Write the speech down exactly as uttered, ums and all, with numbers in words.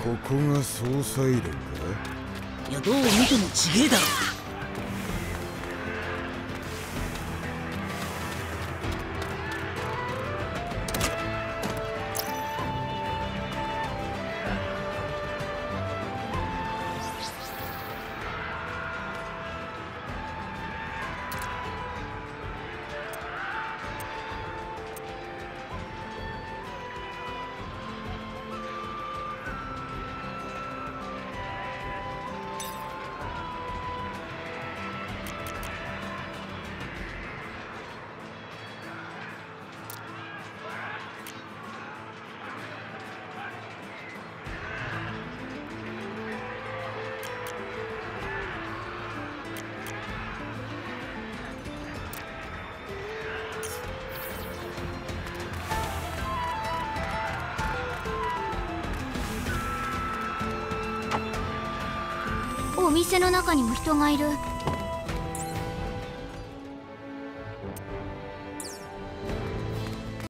ここが捜査医連か。 いや、どう見てもちげえだろ。 お店の中にも人がいる。